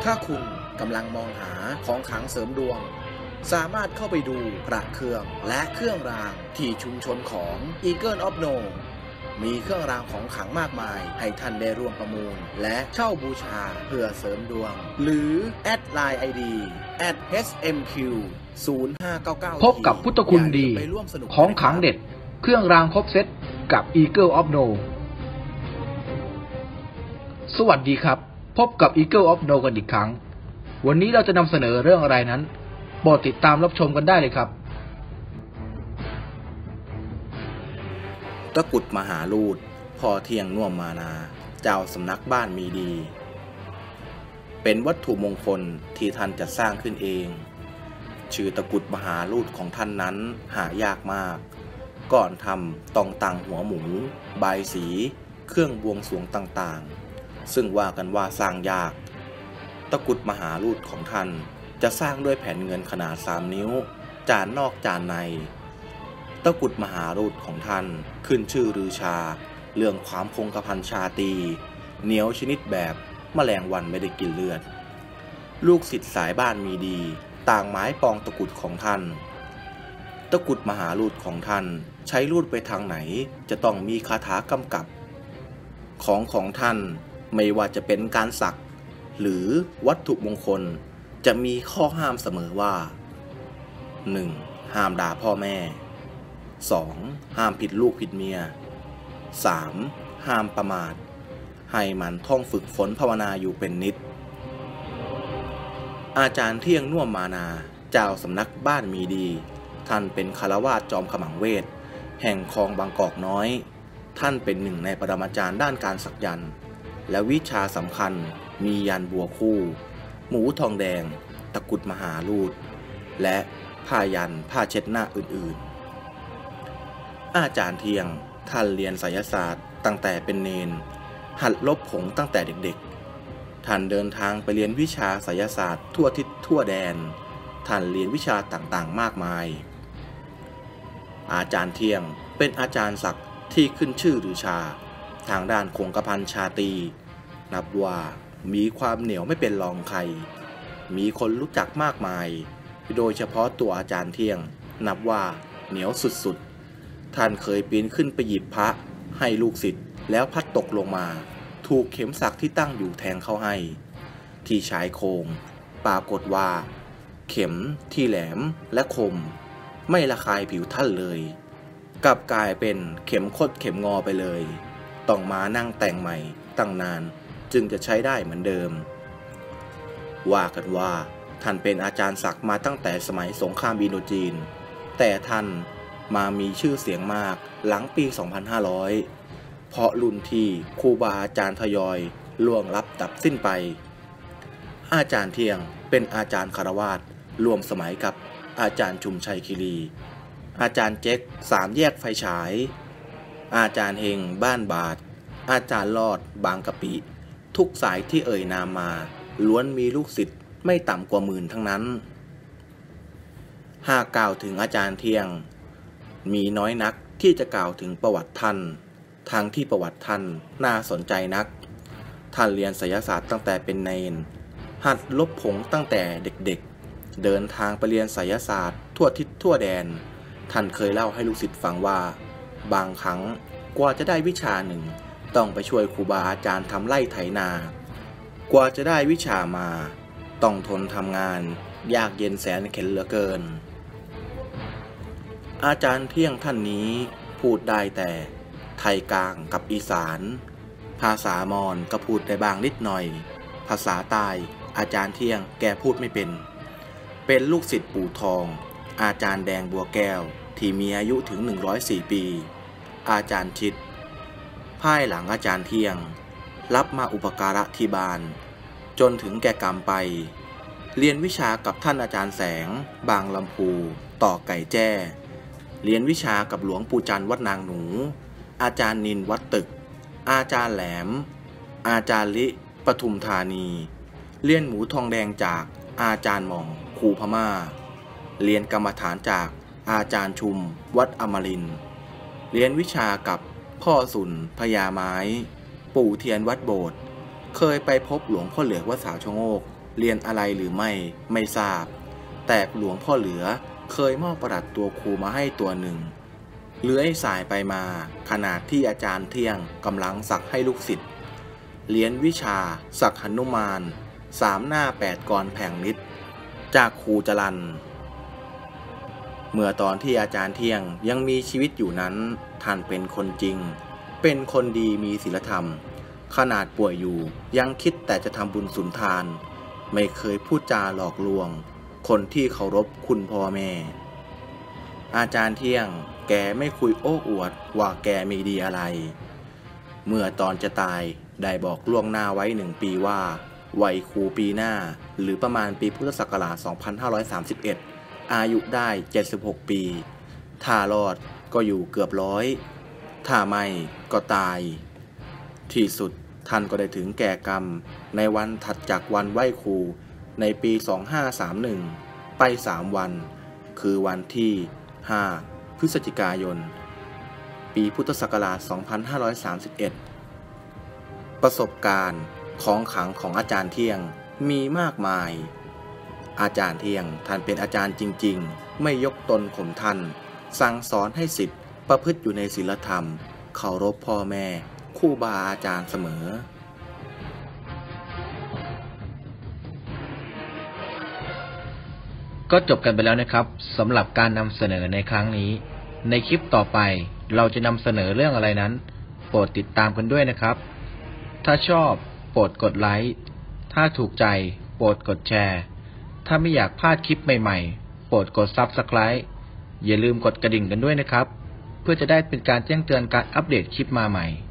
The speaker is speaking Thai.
ถ้าคุณกำลังมองหาของขลังเสริมดวงสามารถเข้าไปดูพระเครื่องและเครื่องรางที่ชุมชนของ Eagle of No มีเครื่องรางของขลังมากมายให้ท่านได้ร่วมประมูลและเช่าบูชาเพื่อเสริมดวงหรือแอดไลน์ ID @HMQ 0599 พบกับพุทธคุณดีของขลังเด็ดเครื่องรางครบเซตกับ Eagle of No สวัสดีครับพบกับ Eagle of No กันอีกครั้งวันนี้เราจะนำเสนอเรื่องอะไรนั้นโปรดติดตามรับชมกันได้เลยครับตะกุดมหาลูดพ่อเที่ยงน่วมมานาเจ้าสำนักบ้านมีดีเป็นวัตถุมงคลที่ท่านจะสร้างขึ้นเองชื่อตะกุดมหาลูดของท่านนั้นหายากมากก่อนทำต้องตังหัวหมูบายสีเครื่องบวงสรวงต่างๆซึ่งว่ากันว่าสร้างยากตะกุดมหาลูดของท่านจะสร้างด้วยแผ่นเงินขนาด3 นิ้วจานนอกจานในตะกุดมหาลูดของท่านขึ้นชื่อลือชาเรื่องความคงกระพันชาตรีเหนียวชนิดแบบแมลงวันไม่ได้กินเลือดลูกศิษย์สายบ้านมีดีต่างหมายปองตะกุดของท่านตะกุดมหาลูดของท่านใช้ลูดไปทางไหนจะต้องมีคาถากำกับของท่านไม่ว่าจะเป็นการสักหรือวัตถุมงคลจะมีข้อห้ามเสมอว่า 1. ห้ามด่าพ่อแม่ 2. ห้ามผิดลูกผิดเมีย 3. ห้ามประมาทให้มันท่องฝึกฝนภาวนาอยู่เป็นนิดอาจารย์เที่ยงน่วมมานาเจ้าสำนักบ้านมีดีท่านเป็นฆราวาสจอมขมังเวทแห่งคลองบางกอกน้อยท่านเป็นหนึ่งในปรมาจารย์ด้านการสักยันต์และวิชาสำคัญมียันบัวคู่หมูทองแดงตะกุดมหาลูดและผ้ายันผ้าเช็ดหน้าอื่นๆอาจารย์เที่ยงท่านเรียนไสยศาสตร์ตั้งแต่เป็นเณรหัดลบผงตั้งแต่เด็กๆท่านเดินทางไปเรียนวิชาไสยศาสตร์ทั่วทิศทั่วแดนท่านเรียนวิชาต่างๆมากมายอาจารย์เที่ยงเป็นอาจารย์ศักดิ์ที่ขึ้นชื่อลือชาทางด้านคงกระพันชาตรีนับว่ามีความเหนียวไม่เป็นรองใครมีคนรู้จักมากมายโดยเฉพาะตัวอาจารย์เที่ยงนับว่าเหนียวสุดๆท่านเคยปีนขึ้นไปหยิบพระให้ลูกศิษย์แล้วพัดตกลงมาถูกเข็มสักที่ตั้งอยู่แทงเข้าให้ที่ชายโครงปรากฏว่าเข็มที่แหลมและคมไม่ระคายผิวท่านเลยกลับกลายเป็นเข็มคดเข็มงอไปเลยต้องมานั่งแต่งใหม่ตั้งนานจึงจะใช้ได้เหมือนเดิมว่ากันว่าท่านเป็นอาจารย์ศักดิ์มาตั้งแต่สมัยสงครามอินโดจีนแต่ท่านมามีชื่อเสียงมากหลังปี 2500 เพราะรุ่นที่ครูบาอาจารย์ทยอยล่วงลับดับสิ้นไปอาจารย์เที่ยงเป็นอาจารย์คฤหัสถ์ร่วมสมัยกับอาจารย์ชุมชัยคีรีอาจารย์เจ๊ก3 แยกไฟฉายอาจารย์เฮงบ้านบาทอาจารย์ลอดบางกะปิทุกสายที่เอ่ยนามมาล้วนมีลูกศิษย์ไม่ต่ำกว่าหมื่นทั้งนั้นหากกล่าวถึงอาจารย์เที่ยงมีน้อยนักที่จะกล่าวถึงประวัติท่านทางที่ประวัติท่านน่าสนใจนักท่านเรียนไสยศาสตร์ตั้งแต่เป็นเณรหัดลบผงตั้งแต่เด็กๆเดินทางไปเรียนไสยศาสตร์ทั่วทิศทั่วแดนท่านเคยเล่าให้ลูกศิษย์ฟังว่าบางครั้งกว่าจะได้วิชาหนึ่งต้องไปช่วยครูบาอาจารย์ทำไร่ไถนากว่าจะได้วิชามาต้องทนทำงานยากเย็นแสนเข็ญเหลือเกินอาจารย์เที่ยงท่านนี้พูดได้แต่ไทยกลางกับอีสานภาษามอญก็พูดได้บ้างนิดหน่อยภาษาใต้อาจารย์เที่ยงแกพูดไม่เป็นลูกศิษย์ปู่ทองอาจารย์แดงบัวแก้วที่มีอายุถึง104 ปีอาจารย์ชิดภายหลังอาจารย์เที่ยงรับมาอุปการะที่บ้านจนถึงแก่กรรมไปเรียนวิชากับท่านอาจารย์แสงบางลำพูต่อไก่แจ้เรียนวิชากับหลวงปู่จันทร์วัดนางหนูอาจารย์นินวัดตึกอาจารย์แหลมอาจารย์ลิปทุมธานีเรียนหมูทองแดงจากอาจารย์หม่องครูพม่าเรียนกรรมฐานจากอาจารย์ชุมวัดอมรินทร์เรียนวิชากับพ่อสุนพญาไม้ปู่เทียนวัดโบสถ์เคยไปพบหลวงพ่อเหลือกวัดสาวชะโงกเรียนอะไรหรือไม่ทราบแต่หลวงพ่อเหลือเคยมอบประหลัดตัวครูมาให้ตัวหนึ่งเลื้อยสายไปมาขณะที่อาจารย์เที่ยงกำลังสักให้ลูกศิษย์เรียนวิชาสักหนุมาน3 หน้า 8 กรแผงฤทธิ์จากครูจรัญเมื่อตอนที่อาจารย์เที่ยงยังมีชีวิตอยู่นั้นท่านเป็นคนจริงเป็นคนดีมีศีลธรรมขนาดป่วยอยู่ยังคิดแต่จะทำบุญสุนทานไม่เคยพูดจาหลอกลวงคนที่เคารพคุณพ่อแม่อาจารย์เที่ยงแกไม่คุยโอ้อวดว่าแกมีดีอะไรเมื่อตอนจะตายได้บอกล่วงหน้าไว้1 ปีว่าวัยครูปีหน้าหรือประมาณปีพุทธศักราช 2531 อายุได้ 76 ปี ถ้ารอดก็อยู่เกือบ100ถ้าไม่ก็ตายที่สุดท่านก็ได้ถึงแก่กรรมในวันถัดจากวันไหว้ครูในปี 2531 ไป 3 วันคือวันที่ 5 พฤศจิกายน ปีพุทธศักราช 2531 ประสบการณ์ของขลังของอาจารย์เที่ยงมีมากมายอาจารย์เที่ยงท่านเป็นอาจารย์จริงๆไม่ยกตนข่มท่านสั่งสอนให้ศิษย์ประพฤติอยู่ในศีลธรรมเคารพพ่อแม่ครูบาอาจารย์เสมอก็จบกันไปแล้วนะครับสำหรับการนำเสนอในครั้งนี้ในคลิปต่อไปเราจะนำเสนอเรื่องอะไรนั้นโปรดติดตามกันด้วยนะครับถ้าชอบโปรดกดไลค์ถ้าถูกใจโปรดกดแชร์ถ้าไม่อยากพลาดคลิปใหม่ๆโปรดกด Subscribe อย่าลืมกดกระดิ่งกันด้วยนะครับเพื่อจะได้เป็นการแจ้งเตือนการอัปเดตคลิปมาใหม่